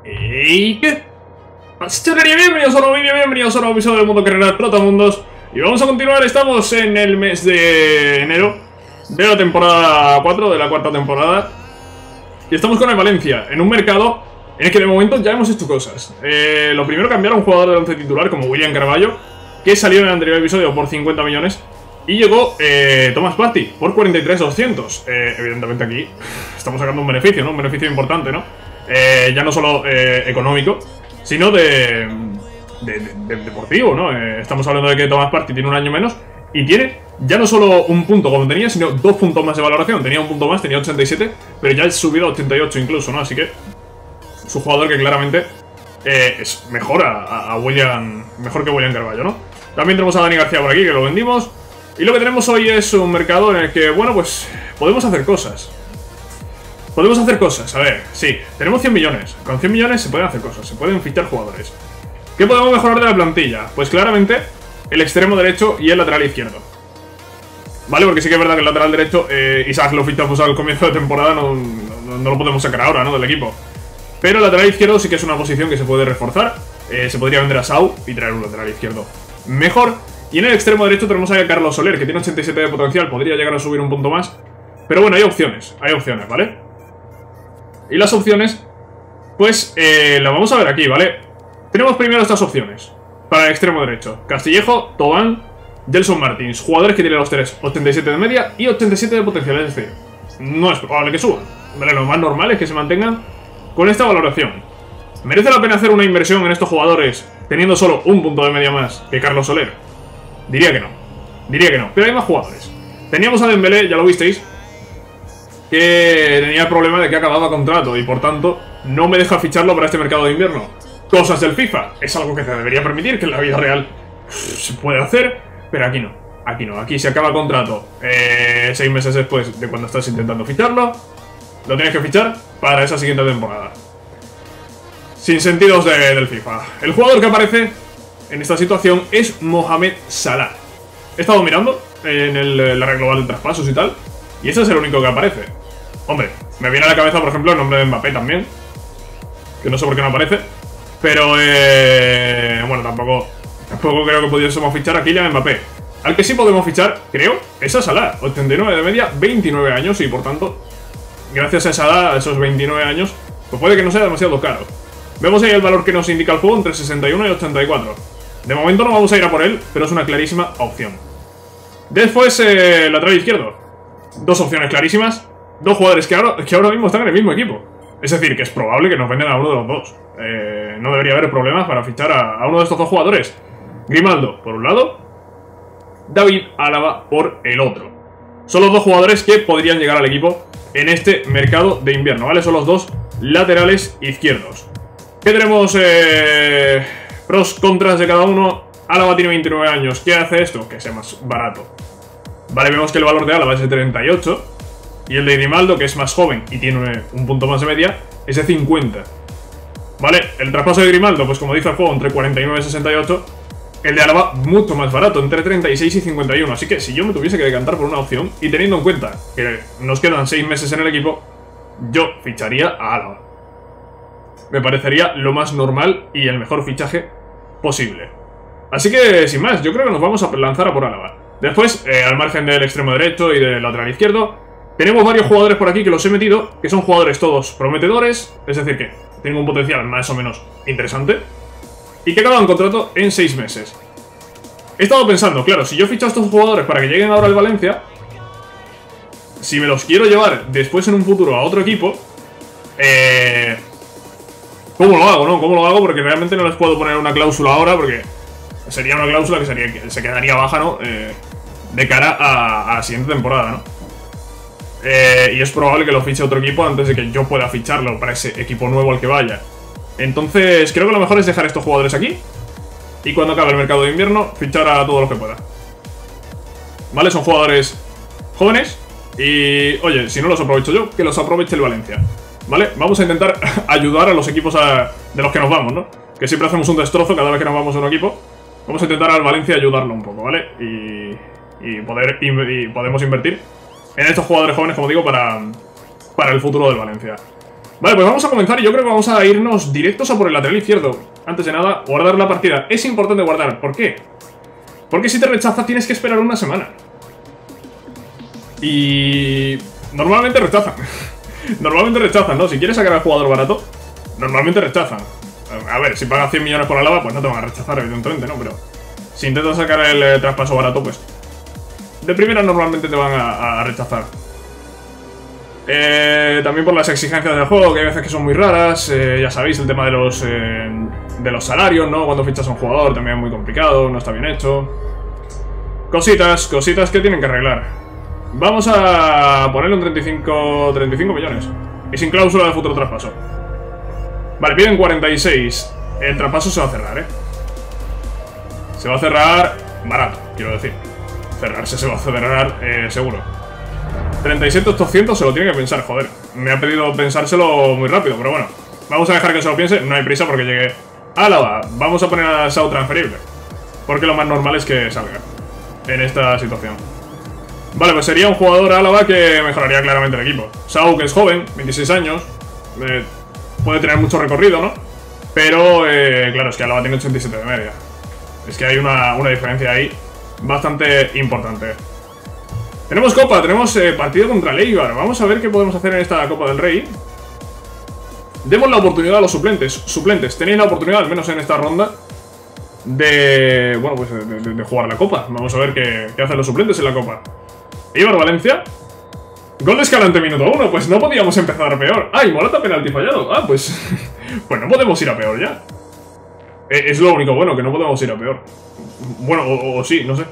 ¿Y qué? Bienvenidos a un nuevo vídeo, bienvenidos a un nuevo episodio del Mundo Carrera Trotamundos. Y vamos a continuar, estamos en el mes de enero de la temporada 4, de la cuarta temporada. Y estamos con el Valencia, en un mercado en el que de momento ya hemos hecho cosas. Lo primero, cambiar a un jugador de once titular como William Carvalho, que salió en el anterior episodio por 50 millones. Y llegó Thomas Partey por 43.200. Evidentemente aquí estamos sacando un beneficio, ¿no? Un beneficio importante, ¿no? Ya no solo económico, sino de deportivo, ¿no? Estamos hablando de que Thomas Partey tiene un año menos y tiene ya no solo un punto como tenía, sino 2 puntos más de valoración. Tenía un punto más, tenía 87, pero ya ha subido a 88 incluso, ¿no? Así que es un jugador que claramente es mejor a William, mejor que William Carvalho, ¿no? También tenemos a Dani García por aquí, que lo vendimos. Y lo que tenemos hoy es un mercado en el que, bueno, pues podemos hacer cosas. Podemos hacer cosas, a ver, sí, tenemos 100 millones. Con 100 millones se pueden hacer cosas, se pueden fichar jugadores. ¿Qué podemos mejorar de la plantilla? Pues claramente el extremo derecho y el lateral izquierdo. Vale, porque sí que es verdad que el lateral derecho, Isaac lo fichamos al comienzo de temporada, no lo podemos sacar ahora, ¿no? Del equipo. Pero el lateral izquierdo sí que es una posición que se puede reforzar. Se podría vender a Sau y traer un lateral izquierdo mejor. Y en el extremo derecho tenemos a Carlos Soler, que tiene 87 de potencial, podría llegar a subir un punto más. Pero bueno, hay opciones, ¿vale? Y las opciones, pues, las vamos a ver aquí, ¿vale? Tenemos primero estas opciones para el extremo derecho: Castillejo, Tobán, Gelson Martins. Jugadores que tienen los tres 87 de media y 87 de potencial, es decir, no es probable que suban, ¿vale? Lo más normal es que se mantengan con esta valoración. ¿Merece la pena hacer una inversión en estos jugadores teniendo solo un punto de media más que Carlos Soler? Diría que no, pero hay más jugadores. Teníamos a Dembélé, ya lo visteis, que tenía el problema de que acababa contrato y por tanto no me deja ficharlo para este mercado de invierno. Cosas del FIFA, es algo que te debería permitir, que en la vida real se puede hacer, pero aquí no, aquí se acaba contrato 6 meses después de cuando estás intentando ficharlo, lo tienes que fichar para esa siguiente temporada. Sin sentidos del FIFA. El jugador que aparece en esta situación es Mohamed Salah. He estado mirando en la red global de traspasos y tal, y ese es el único que aparece. Hombre, me viene a la cabeza, por ejemplo, el nombre de Mbappé también, que no sé por qué no aparece. Pero, bueno, tampoco creo que pudiésemos fichar a Kylian Mbappé. Al que sí podemos fichar, creo, es a Salah. 89 de media, 29 años, y por tanto, gracias a Salah, a esos 29 años, pues puede que no sea demasiado caro. Vemos ahí el valor que nos indica el juego entre 61 y 84. De momento no vamos a ir a por él, pero es una clarísima opción. Después, lateral izquierdo. Dos opciones clarísimas. Dos jugadores que ahora mismo están en el mismo equipo. Es decir, que es probable que nos vendan a uno de los dos. No debería haber problemas para fichar a uno de estos dos jugadores. Grimaldo, por un lado. David Álava, por el otro. Son los dos jugadores que podrían llegar al equipo en este mercado de invierno, ¿vale? Son los dos laterales izquierdos. ¿Qué tenemos? Pros, contras de cada uno. Álava tiene 29 años. ¿Qué hace esto? Que sea más barato. Vale, vemos que el valor de Álava es de 38. Y el de Grimaldo, que es más joven y tiene un punto más de media, es de 50. Vale, el traspaso de Grimaldo, pues como dice el juego, entre 49 y 68. El de Álava, mucho más barato, entre 36 y 51. Así que si yo me tuviese que decantar por una opción, y teniendo en cuenta que nos quedan 6 meses en el equipo, yo ficharía a Álava. Me parecería lo más normal y el mejor fichaje posible. Así que, sin más, yo creo que nos vamos a lanzar a por Álava. Después, al margen del extremo derecho y del lateral izquierdo, tenemos varios jugadores por aquí que los he metido, que son jugadores todos prometedores, es decir que tienen un potencial más o menos interesante, y que acaban contrato en 6 meses. He estado pensando, claro, si yo ficho a estos jugadores para que lleguen ahora al Valencia, si me los quiero llevar después en un futuro a otro equipo, ¿cómo lo hago, no? ¿Cómo lo hago? Porque realmente no les puedo poner una cláusula ahora, porque sería una cláusula que se quedaría baja, ¿no? De cara a la siguiente temporada, ¿no? Y es probable que lo fiche otro equipo antes de que yo pueda ficharlo para ese equipo nuevo al que vaya. Entonces creo que lo mejor es dejar estos jugadores aquí y cuando acabe el mercado de invierno fichar a todos los que pueda. Vale, son jugadores jóvenes y, oye, si no los aprovecho yo, que los aproveche el Valencia. Vale, vamos a intentar ayudar a los equipos de los que nos vamos, ¿no? Que siempre hacemos un destrozo cada vez que nos vamos a un equipo. Vamos a intentar al Valencia ayudarlo un poco, ¿vale? Y podemos invertir en estos jugadores jóvenes, como digo, para el futuro del Valencia. Vale, pues vamos a comenzar y yo creo que vamos a irnos directos a por el lateral izquierdo. Antes de nada, guardar la partida. Es importante guardar. ¿Por qué? Porque si te rechaza tienes que esperar una semana. Y... normalmente rechazan. Normalmente rechazan, ¿no? Si quieres sacar al jugador barato, normalmente rechazan. A ver, si pagas 100 millones por Álava, pues no te van a rechazar, evidentemente, ¿no? Pero si intentas sacar el traspaso barato, pues de primera normalmente te van a rechazar. También por las exigencias del juego, que hay veces que son muy raras. Ya sabéis, el tema de los salarios, ¿no? Cuando fichas a un jugador también es muy complicado, no está bien hecho. Cositas que tienen que arreglar. Vamos a ponerle un 35 millones. Y sin cláusula de futuro traspaso. Vale, piden 46. El traspaso se va a cerrar, ¿eh? Se va a cerrar barato, quiero decir. Cerrarse se va a cerrar seguro. 37.800 se lo tiene que pensar, joder. Me ha pedido pensárselo muy rápido, pero bueno. Vamos a dejar que se lo piense, no hay prisa porque llegue Álava. Vamos a poner a Sau transferible. Porque lo más normal es que salga en esta situación. Vale, pues sería un jugador Álava que mejoraría claramente el equipo. Sau, que es joven, 26 años. Puede tener mucho recorrido, ¿no? Pero, claro, es que Álava tiene 87 de media. Es que hay una diferencia ahí bastante importante. Tenemos Copa, tenemos partido contra Leibar. Vamos a ver qué podemos hacer en esta Copa del Rey. Demos la oportunidad a los suplentes. Tenéis la oportunidad, al menos en esta ronda, de... bueno, pues de jugar la Copa. Vamos a ver qué hacen los suplentes en la Copa. Eibar Valencia. Gol de Escalante minuto 1. Pues no podíamos empezar peor. ¡Ay, Morata penalti fallado! Ah, pues... pues no podemos ir a peor ya. Es lo único bueno, que no podemos ir a peor. Bueno, o sí, no sé.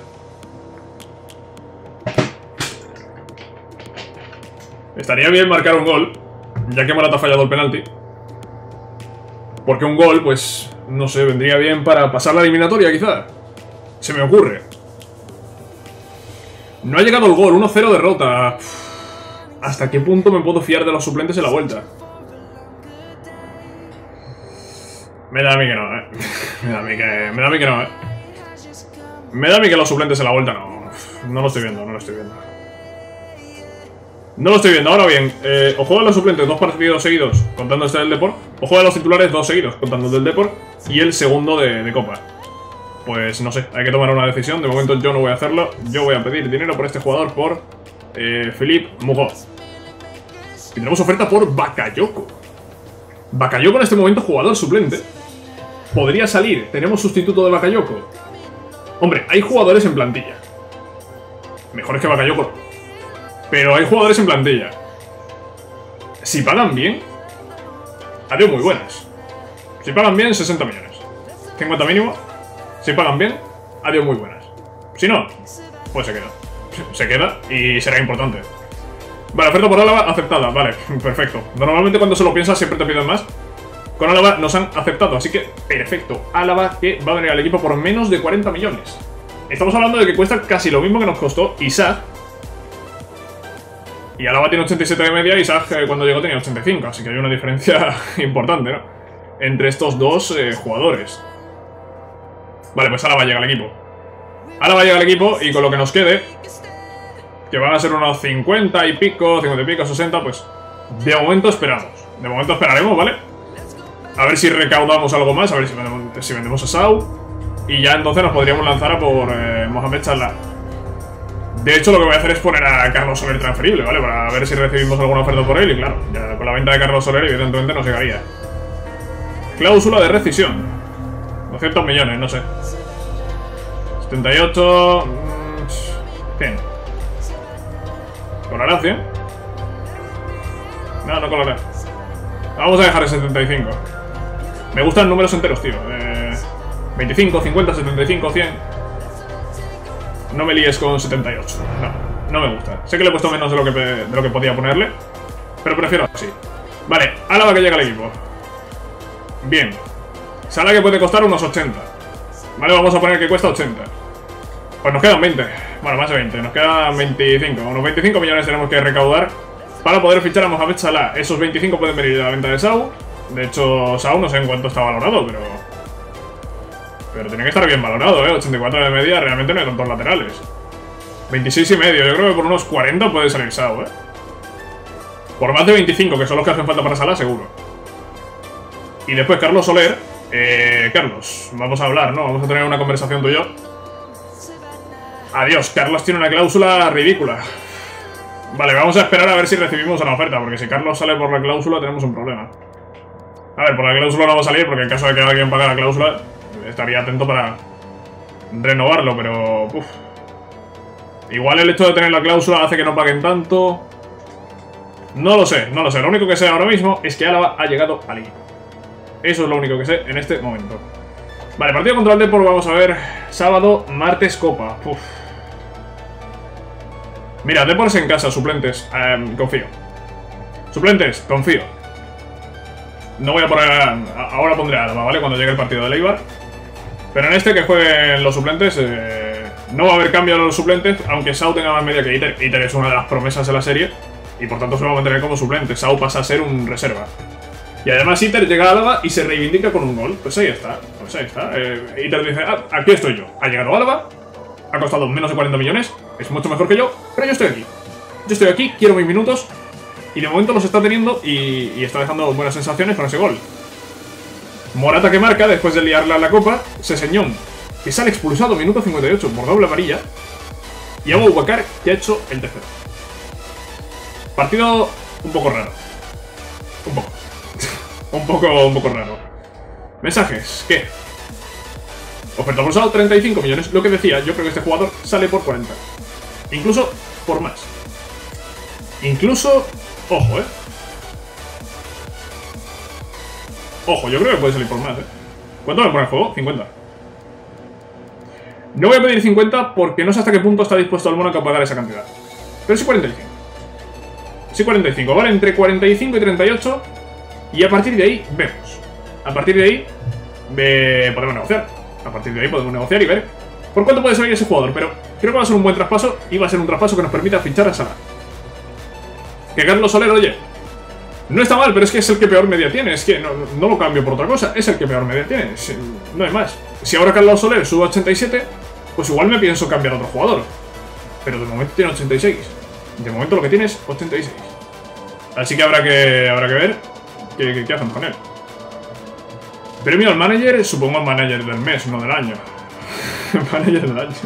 Estaría bien marcar un gol, ya que Morata ha fallado el penalti. Porque un gol, pues, no sé, vendría bien para pasar la eliminatoria, quizá. Se me ocurre. No ha llegado el gol, 1-0 derrota. ¿Hasta qué punto me puedo fiar de los suplentes en la vuelta? Me da a mí que no, Me da a mí que no, Me da a mí que los suplentes en la vuelta no lo estoy viendo, No lo estoy viendo. Ahora bien, o juegan los suplentes 2 partidos seguidos, contando este del Depor, o juegan los titulares 2 seguidos, contando el del Depor y el segundo de Copa. Pues no sé, hay que tomar una decisión. De momento yo no voy a hacerlo. Yo voy a pedir dinero por este jugador, por Philippe Mugot. Y tenemos oferta por Bakayoko. Bakayoko en este momento jugador suplente. Podría salir. Tenemos sustituto de Bakayoko. Hombre, hay jugadores en plantilla. Mejores que Bakayoko. Pero hay jugadores en plantilla. Si pagan bien, adiós muy buenas. Si pagan bien, 60 millones. 50 mínimo. Si pagan bien, adiós muy buenas. Si no, pues se queda. Se queda y será importante. Vale, oferta por Álava aceptada. Vale, perfecto. Normalmente cuando se lo piensas siempre te piden más. Con Álava nos han aceptado, así que perfecto. Álava que va a venir al equipo por menos de 40 millones. Estamos hablando de que cuesta casi lo mismo que nos costó Isaac. Y Álava tiene 87 de media y Isaac cuando llegó tenía 85. Así que hay una diferencia importante, ¿no? Entre estos dos jugadores. Vale, pues Álava llega al equipo. Álava llega al equipo y con lo que nos quede, que van a ser unos 50 y pico, 60, pues de momento esperamos. De momento esperaremos, ¿vale? A ver si recaudamos algo más, a ver si vendemos a Sau. Y ya entonces nos podríamos lanzar a por Mohamed Salah. De hecho, lo que voy a hacer es poner a Carlos Soler transferible, ¿vale? Para ver si recibimos alguna oferta por él. Y claro, ya con la venta de Carlos Soler evidentemente nos llegaría. Cláusula de rescisión. 200 millones, no sé. 78... 100. ¿Colará 100? No colará. Vamos a dejar el 75. Me gustan números enteros, tío. 25, 50, 75, 100. No me líes con 78. No me gusta. Sé que le he puesto menos de lo que podía ponerle, pero prefiero así. Vale, Álava que llega al equipo. Bien. Salah que puede costar unos 80. Vale, vamos a poner que cuesta 80. Pues nos quedan 20. Bueno, más de 20. Nos quedan 25. Unos 25 millones tenemos que recaudar para poder fichar a Mohamed Salah. Esos 25 pueden venir de la venta de Sau. De hecho, Sau no sé en cuánto está valorado, pero tiene que estar bien valorado, 84 de media, realmente no hay tantos laterales. 26,5, yo creo que por unos 40 puede salir Sau, Por más de 25, que son los que hacen falta para Salah, seguro. Y después Carlos Soler. Carlos, vamos a hablar, ¿no? Vamos a tener una conversación tú y yo. Adiós, Carlos tiene una cláusula ridícula. Vale, vamos a esperar a ver si recibimos una oferta, porque si Carlos sale por la cláusula tenemos un problema. A ver, por la cláusula no va a salir, porque en caso de que alguien pague la cláusula, estaría atento para renovarlo, pero... Uf. Igual el hecho de tener la cláusula hace que no paguen tanto. No lo sé, no lo sé. Lo único que sé ahora mismo es que Álava ha llegado al equipo. Eso es lo único que sé en este momento. Vale, partido contra el Depor, vamos a ver. Sábado, martes, Copa. Uf. Mira, Depor en casa, suplentes. Confío. Suplentes, confío. No voy a poner... Ahora pondré a Álava, ¿vale? Cuando llegue el partido de Eibar. Pero en este que jueguen los suplentes... no va a haber cambio a los suplentes, aunque Sau tenga más media que Iter. Iter es una de las promesas de la serie y por tanto se va a mantener como suplente. Sau pasa a ser un reserva. Y además Iter llega a Álava y se reivindica con un gol. Pues ahí está, pues ahí está. Iter dice, aquí estoy yo. Ha llegado a Álava, ha costado menos de 40 millones, es mucho mejor que yo, pero yo estoy aquí. Yo estoy aquí, quiero mis minutos y de momento los está teniendo y está dejando buenas sensaciones con ese gol. Morata que marca después de liarla en la Copa, Seseñón, que sale expulsado minuto 58 por doble amarilla, y Aboubakar, que ha hecho el tercero. Partido un poco raro. Un poco. un poco raro. Mensajes, ¿qué? Oferta pulsado 35 millones. Lo que decía, yo creo que este jugador sale por 40. Incluso por más. Incluso... Ojo, Ojo, yo creo que puede salir por más, ¿Cuánto me pone el juego? 50. No voy a pedir 50 porque no sé hasta qué punto está dispuesto el Mónaco a pagar esa cantidad. Pero sí 45. Sí 45, ¿vale? Entre 45 y 38. Y a partir de ahí, vemos. A partir de ahí, podemos negociar. A partir de ahí podemos negociar y ver por cuánto puede salir ese jugador. Pero creo que va a ser un buen traspaso y va a ser un traspaso que nos permita fichar a Salah. Que Carlos Soler, oye, no está mal, pero es que es el que peor media tiene. Es que no lo cambio por otra cosa. Es el que peor media tiene. No hay más. Si ahora Carlos Soler sube a 87, pues igual me pienso cambiar a otro jugador. Pero de momento tiene 86. De momento lo que tiene es 86. Así que habrá que ver qué hacen con él. Premio al manager, supongo al manager del mes, no del año. Manager del año.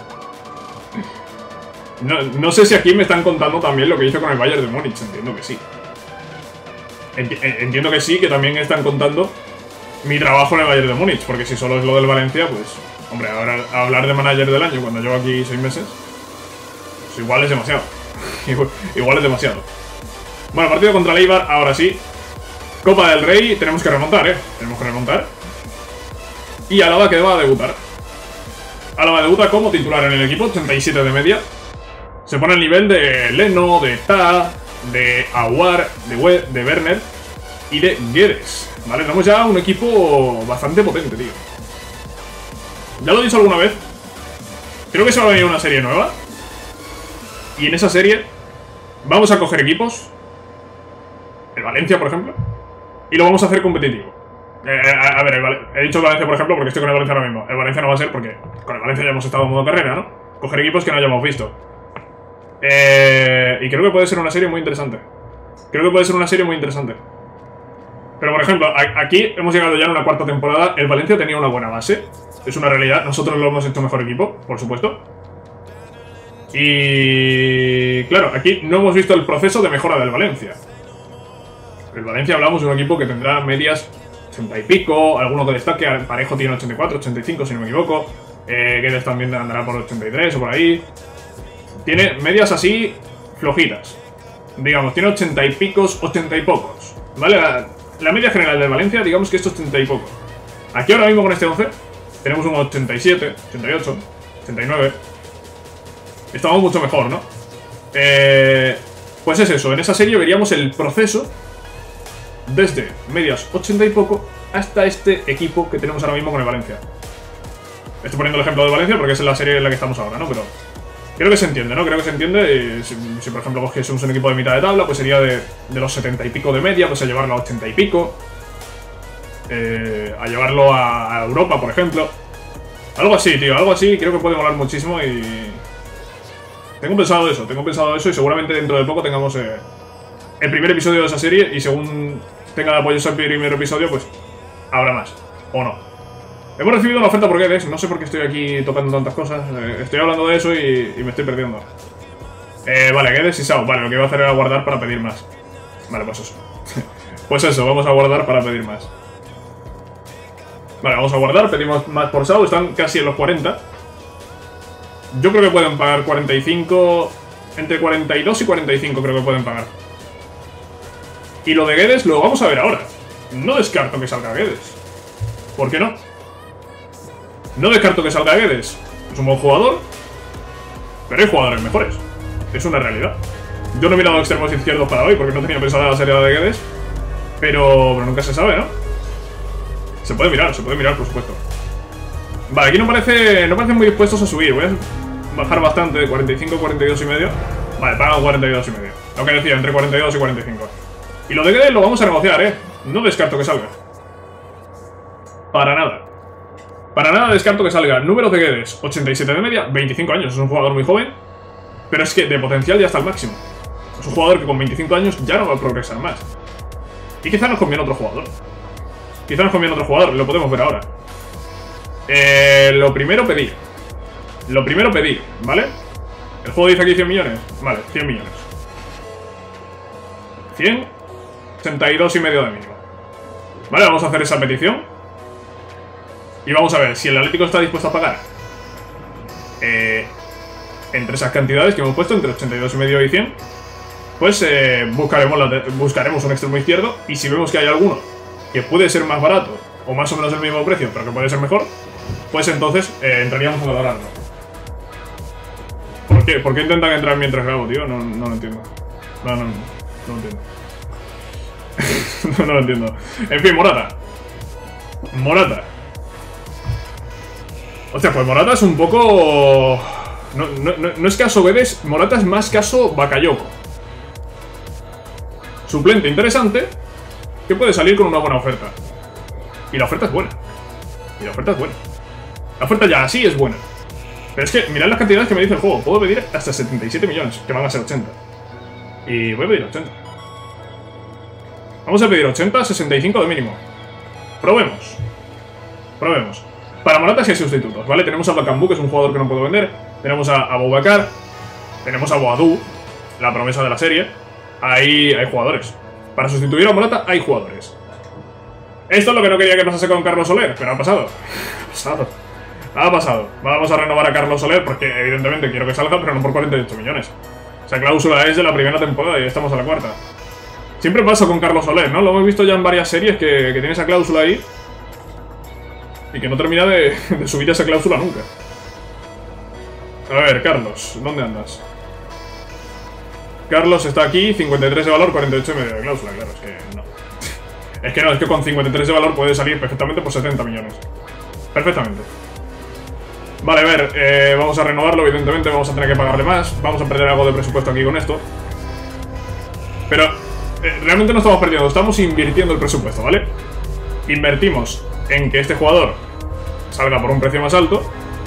No sé si aquí me están contando también lo que hizo con el Bayern de Múnich. Entiendo que sí. Entiendo que sí, que también están contando mi trabajo en el Bayern de Múnich. Porque si solo es lo del Valencia, pues... Hombre, ahora hablar de manager del año cuando llevo aquí 6 meses... Pues igual es demasiado. Igual es demasiado. Bueno, partido contra el Eibar, ahora sí. Copa del Rey, tenemos que remontar, Tenemos que remontar. Y Álava que va a debutar. Álava debuta como titular en el equipo, 87 de media. Se pone el nivel de Leno, de Ta, de Aouar, de Werner y de Guedes. Vale, tenemos ya un equipo bastante potente, tío. Ya lo he dicho alguna vez. Creo que se va a venir una serie nueva. Y en esa serie vamos a coger equipos. El Valencia, por ejemplo. Y lo vamos a hacer competitivo. A ver, he dicho el Valencia, por ejemplo, porque estoy con el Valencia ahora mismo. El Valencia no va a ser porque con el Valencia ya hemos estado en modo carrera, ¿no? Coger equipos que no hayamos visto. Y creo que puede ser una serie muy interesante. Creo que puede ser una serie muy interesante. Pero, por ejemplo, aquí hemos llegado ya en una cuarta temporada. El Valencia tenía una buena base. Es una realidad. Nosotros lo hemos hecho mejor equipo, por supuesto. Y... claro, aquí no hemos visto el proceso de mejora del Valencia. El Valencia hablamos de un equipo que tendrá medias 80 y pico, alguno que destaque, Parejo tiene 84, 85 si no me equivoco, Guedes también andará por 83 o por ahí. Tiene medias así flojitas. Digamos, tiene 80 y picos, 80 y pocos. ¿Vale? La media general de Valencia, digamos que es 80 y poco. Aquí ahora mismo con este 11 tenemos un 87, 88, 89. Estamos mucho mejor, ¿no? Pues es eso, en esa serie veríamos el proceso desde medias 80 y poco hasta este equipo que tenemos ahora mismo con el Valencia. Estoy poniendo el ejemplo de Valencia porque es la serie en la que estamos ahora, ¿no? Pero creo que se entiende, ¿no? Creo que se entiende. Si por ejemplo cogiésemos un equipo de mitad de tabla, pues sería de los 70 y pico de media, pues a llevarlo a 80 y pico. A llevarlo a Europa, por ejemplo. Algo así, tío, algo así. Creo que puede molar muchísimo y... tengo pensado eso y seguramente dentro de poco tengamos el primer episodio de esa serie y según tenga apoyo ese primer episodio, pues habrá más. O no. Hemos recibido una oferta por Guedes. No sé por qué estoy aquí tocando tantas cosas. Estoy hablando de eso y me estoy perdiendo. Vale, Guedes y Sao. Vale, lo que iba a hacer era guardar para pedir más. Vale, pues eso. Pues eso, vamos a guardar para pedir más. Vale, vamos a guardar, pedimos más por Sao. Están casi en los 40. Yo creo que pueden pagar 45... Entre 42 y 45 creo que pueden pagar. Y lo de Guedes lo vamos a ver ahora. No descarto que salga Guedes. ¿Por qué no? No descarto que salga Guedes. Es un buen jugador, pero hay jugadores mejores. Es una realidad. Yo no he mirado extremos izquierdos para hoy porque no tenía pensada la serie de Guedes. Pero nunca se sabe, ¿no? Se puede mirar, por supuesto. Vale, aquí no parecen muy dispuestos a subir. Voy a bajar bastante, de 45 a 42 y medio. Vale, pagan 42 y medio. Lo que decía, entre 42 y 45. Y lo de Guedes lo vamos a negociar, ¿eh? No descarto que salga. Para nada. Para nada descarto que salga. Números de Guedes, 87 de media, 25 años. Es un jugador muy joven, pero es que de potencial ya está al máximo. Es un jugador que con 25 años ya no va a progresar más. Y quizá nos conviene otro jugador. Lo podemos ver ahora. Lo primero pedir, ¿vale? El juego dice aquí 100 millones. Vale, 100 millones. 100, 62 y medio de mínimo. Vale, vamos a hacer esa petición. Y vamos a ver si el Atlético está dispuesto a pagar entre esas cantidades que hemos puesto, entre 82 y medio y 100. Pues buscaremos un extremo izquierdo. Y si vemos que hay alguno que puede ser más barato o más o menos el mismo precio, pero que puede ser mejor, pues entonces entraríamos a valorarlo. ¿Por qué? ¿Por qué intentan entrar mientras grabo, tío? No lo entiendo. No lo entiendo. No lo entiendo. En fin, Morata. Hostia, pues Morata es un poco... No es caso Guedes, Morata es más caso Bakayoko. Suplente interesante, que puede salir con una buena oferta. Y la oferta es buena. La oferta ya así es buena. Pero es que mirad las cantidades que me dice el juego. Puedo pedir hasta 77 millones, que van a ser 80. Y voy a pedir 80. Vamos a pedir 80, 65 de mínimo. Probemos. Para Morata sí hay sustitutos, ¿vale? Tenemos a Bakambu, que es un jugador que no puedo vender. Tenemos a Abubakar. Tenemos a Boadou, la promesa de la serie. Ahí hay jugadores. Para sustituir a Morata hay jugadores. Esto es lo que no quería que pasase con Carlos Soler, pero ha pasado. Ha pasado. Vamos a renovar a Carlos Soler porque evidentemente quiero que salga, pero no por 48 millones. Esa cláusula es de la primera temporada y estamos a la cuarta. Siempre pasa con Carlos Soler, ¿no? Lo hemos visto ya en varias series que tiene esa cláusula ahí y que no termina de subir esa cláusula nunca. A ver, Carlos, ¿dónde andas? Carlos está aquí, 53 de valor, 48 y medio de cláusula, claro, es que no. Es que con 53 de valor puede salir perfectamente por 70 millones. Perfectamente. Vale, a ver, vamos a renovarlo, evidentemente vamos a tener que pagarle más. Vamos a perder algo de presupuesto aquí con esto. Pero realmente no estamos perdiendo, estamos invirtiendo el presupuesto, ¿vale? Invertimos en que este jugador salga por un precio más alto,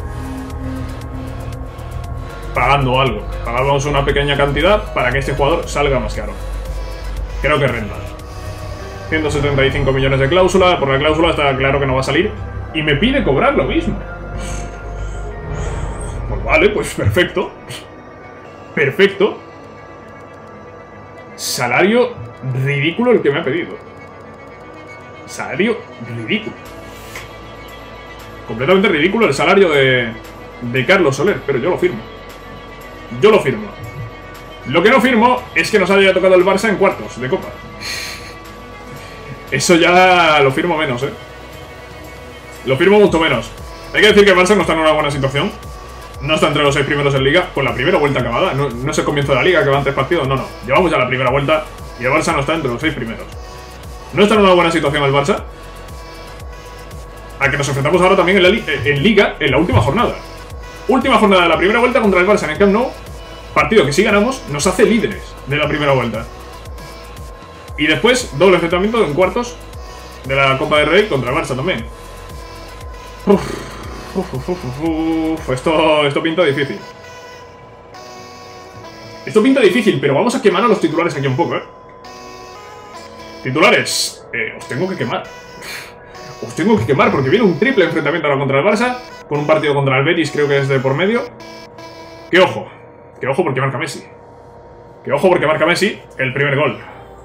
pagando algo. Pagamos una pequeña cantidad para que este jugador salga más caro. Creo que renta. 175 millones de cláusula. Por la cláusula está claro que no va a salir. Y me pide cobrar lo mismo. Pues vale, pues perfecto. Perfecto. Salario ridículo el que me ha pedido. Salario ridículo. Completamente ridículo el salario de Carlos Soler, pero yo lo firmo. Yo lo firmo. Lo que no firmo es que nos haya tocado el Barça en cuartos de Copa. Eso ya lo firmo menos, Lo firmo mucho menos. Hay que decir que el Barça no está en una buena situación. No está entre los 6 primeros en Liga, con la primera vuelta acabada. No es el comienzo de la Liga, que van 3 partidos, no. Llevamos ya la primera vuelta y el Barça no está entre los 6 primeros. No está en una buena situación el Barça, al que nos enfrentamos ahora también en Liga, en la última jornada. Última jornada de la primera vuelta contra el Barça en el Camp Nou. Partido que si ganamos nos hace líderes de la primera vuelta. Y después, doble enfrentamiento en cuartos de la Copa del Rey contra el Barça también. Esto pinta difícil. Esto pinta difícil, pero vamos a quemar a los titulares aquí un poco, Titulares. Os tengo que quemar. Os tengo que quemar porque viene un triple enfrentamiento ahora contra el Barça. Con un partido contra el Betis, creo que es de por medio. Que ojo porque marca Messi. Que ojo porque marca Messi el primer gol.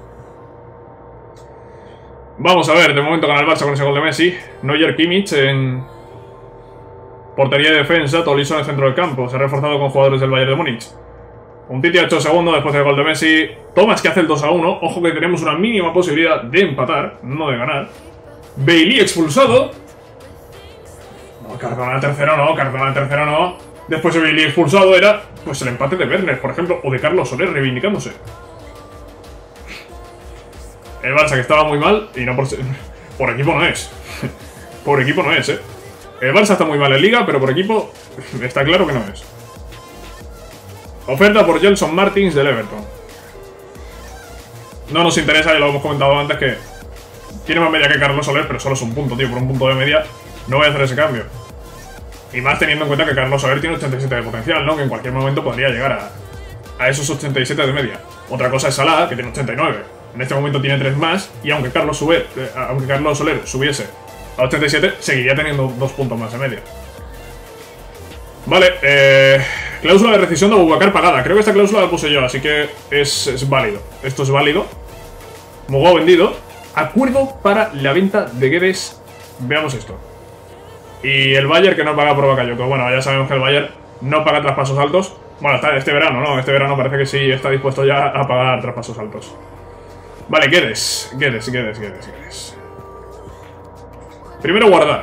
Vamos a ver, de momento gana el Barça con ese gol de Messi. Neuer, Kimmich en portería y defensa. Tolisso en el centro del campo. Se ha reforzado con jugadores del Bayern de Múnich. Un Titi a 8 segundos después del gol de Messi. Thomas que hace el 2-1. Ojo que tenemos una mínima posibilidad de empatar, no de ganar. Bailey expulsado. No, Cardona al tercero no, Cardona al tercero no. Después de Bailey expulsado era pues el empate de Werner, por ejemplo, o de Carlos Soler reivindicándose. El Barça que estaba muy mal y no por equipo no es. Por equipo no es, El Barça está muy mal en Liga, pero por equipo está claro que no es. Oferta por Gelson Martins del Everton. No nos interesa, ya lo hemos comentado antes, que tiene más media que Carlos Soler, pero solo es un punto, tío. Por un punto de media no voy a hacer ese cambio. Y más teniendo en cuenta que Carlos Soler tiene 87 de potencial, ¿no? Que en cualquier momento podría llegar a esos 87 de media. Otra cosa es Salah, que tiene 89. En este momento tiene 3 más, y aunque Carlos Soler subiese a 87, seguiría teniendo 2 puntos más de media. Vale, cláusula de rescisión de Abubakar pagada. Creo que esta cláusula la puse yo, así que es válido. Esto es válido. Mugó vendido. Acuerdo para la venta de Guedes. Veamos esto. Y el Bayern que no paga por Bakayoko. Bueno, ya sabemos que el Bayern no paga traspasos altos. Bueno, hasta este verano, ¿no? Este verano parece que sí está dispuesto ya a pagar traspasos altos. Vale, Guedes. Primero guardar.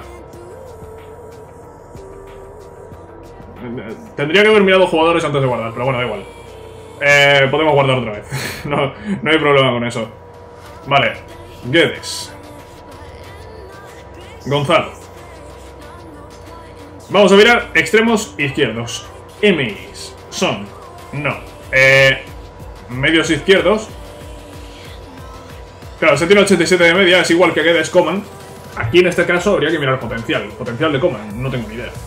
Tendría que haber mirado jugadores antes de guardar, pero bueno, da igual. Podemos guardar otra vez. No hay problema con eso. Vale, Guedes. Gonzalo. Vamos a mirar extremos izquierdos. MIs. Son. No. Medios izquierdos. Claro, se tiene 87 de media, es igual que Guedes Coman. Aquí en este caso habría que mirar potencial. Potencial de Coman, no tengo ni idea.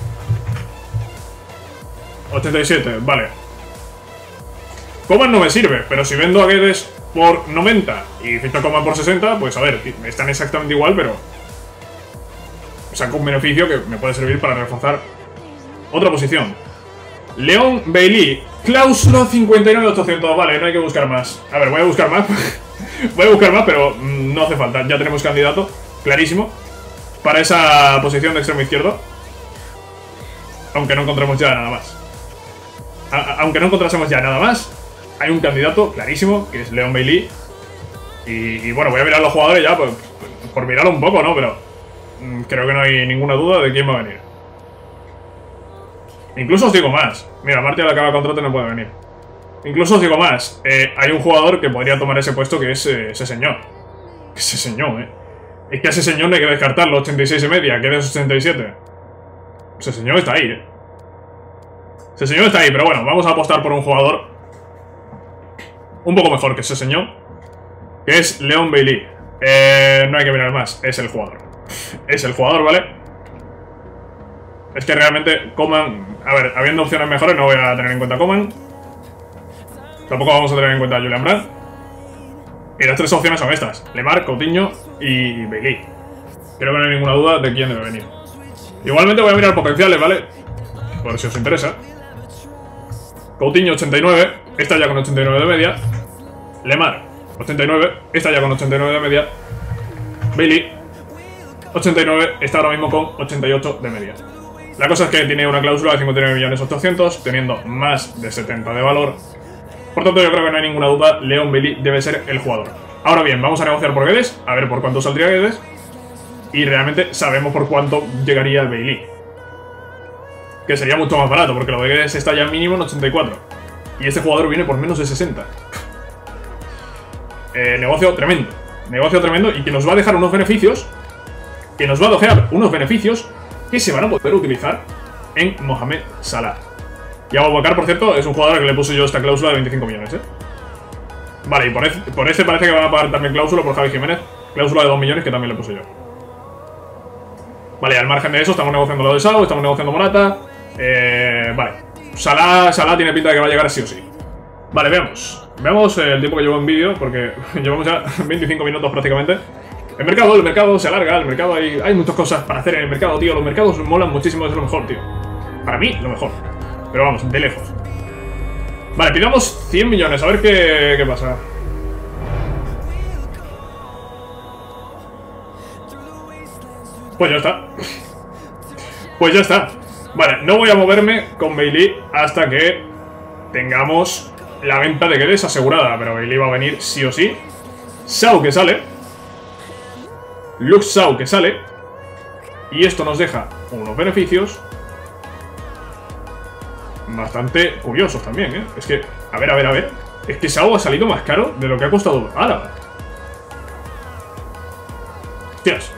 87, vale. Coman no me sirve, pero si vendo a Guedes por 90 y ficho a Coman por 60, pues a ver, están exactamente igual, pero saco un beneficio que me puede servir para reforzar otra posición. León Bailey, cláusula 59.800, vale, no hay que buscar más. A ver, voy a buscar más. Voy a buscar más, pero no hace falta. Ya tenemos candidato, clarísimo, para esa posición de extremo izquierdo. Aunque no encontremos ya nada más. Aunque no encontrásemos ya nada más, hay un candidato clarísimo, que es León Bailey. Y bueno, voy a mirar los jugadores ya, por mirarlo un poco, ¿no? Pero creo que no hay ninguna duda de quién va a venir. Incluso os digo más. Mira, Martial acaba contrato y no puede venir. Incluso os digo más. Hay un jugador que podría tomar ese puesto, que es ese señor. Ese señor, Es que a ese señor no hay que descartarlo. 86 y media, que es 87. Ese señor está ahí, Ese señor está ahí, pero bueno, vamos a apostar por un jugador un poco mejor que ese señor, que es León Bailey. No hay que mirar más, es el jugador. Es el jugador, ¿vale? Es que realmente Coman... A ver, habiendo opciones mejores no voy a tener en cuenta Coman. Tampoco vamos a tener en cuenta a Julian Brandt. Y las tres opciones son estas: Lemar, Coutinho y Bailey. Creo que no hay ninguna duda de quién debe venir. Igualmente voy a mirar potenciales, ¿vale? Por si os interesa. Coutinho 89, está ya con 89 de media. Lemar 89, está ya con 89 de media. Bailey 89, está ahora mismo con 88 de media. La cosa es que tiene una cláusula de 59.800.000, teniendo más de 70 de valor. Por tanto, yo creo que no hay ninguna duda, León Bailey debe ser el jugador. Ahora bien, vamos a negociar por Guedes, a ver por cuánto saldría Guedes. Y realmente sabemos por cuánto llegaría el Bailey. Que sería mucho más barato, porque lo de Guedes está ya mínimo en 84. Y este jugador viene por menos de 60. Negocio tremendo y que nos va a dejar unos beneficios. Que se van a poder utilizar en Mohamed Salah. Y Abubakar, por cierto, es un jugador al que le puse yo esta cláusula de 25 millones, Vale, y por este parece que van a pagar también cláusula por Javi Jiménez. Cláusula de 2 millones que también le puse yo. Vale, al margen de eso, estamos negociando lo de Sao, estamos negociando Morata. Vale. Salah tiene pinta de que va a llegar sí o sí. Vale, veamos. Veamos el tiempo que llevo en vídeo, porque llevamos ya 25 minutos prácticamente. El mercado se alarga, el mercado hay muchas cosas para hacer en el mercado, tío. Los mercados molan muchísimo, es lo mejor, tío. Para mí, lo mejor. Pero vamos, de lejos. Vale, pidamos 100 millones, a ver qué pasa. Pues ya está. Pues ya está. Vale, no voy a moverme con Bailey hasta que tengamos la venta de Guedes asegurada. Pero Bailey va a venir sí o sí. Shao que sale. Lux Shao que sale. Y esto nos deja unos beneficios bastante curiosos también, ¿eh? Es que, a ver. Es que Shao ha salido más caro de lo que ha costado Álava. Hostias.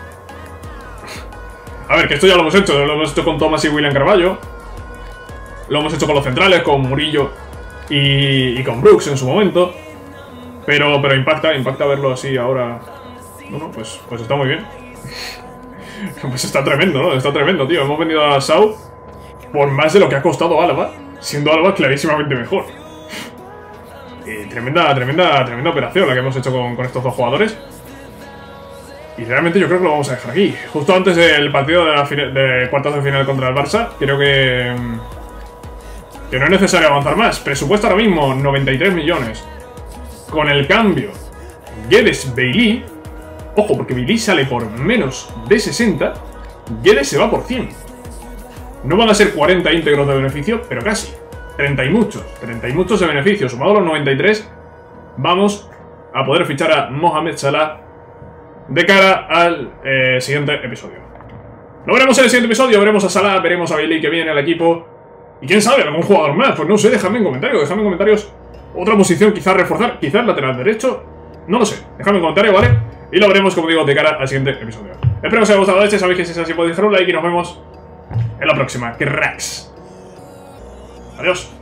A ver, que esto ya lo hemos hecho con Thomas y William Carvalho. Lo hemos hecho con los centrales, con Murillo y con Brooks en su momento. Pero impacta verlo así ahora. Bueno, pues está muy bien. Pues está tremendo, ¿no? Está tremendo, tío. Hemos vendido a Shao por más de lo que ha costado Álava, siendo Álava clarísimamente mejor. Y tremenda operación la que hemos hecho con estos dos jugadores. Y realmente yo creo que lo vamos a dejar aquí. Justo antes del partido de cuartos de final contra el Barça, creo que no es necesario avanzar más. Presupuesto ahora mismo, 93 millones. Con el cambio, Guedes Bailey. Ojo, porque Bailey sale por menos de 60. Guedes se va por 100. No van a ser 40 íntegros de beneficio, pero casi. 30 y muchos de beneficio. Sumado a los 93, vamos a poder fichar a Mohamed Salah de cara al siguiente episodio. Lo veremos en el siguiente episodio. Veremos a Salah, veremos a Bailey que viene al equipo. Y quién sabe, algún jugador más. Pues no sé, dejadme en comentarios. Otra posición quizás reforzar, quizás lateral derecho. No lo sé, dejadme en comentario, ¿vale? Y lo veremos, como digo, de cara al siguiente episodio. Espero que os haya gustado este. Sabéis que si es así podéis dejar un like y nos vemos en la próxima. ¡Cracks! Adiós.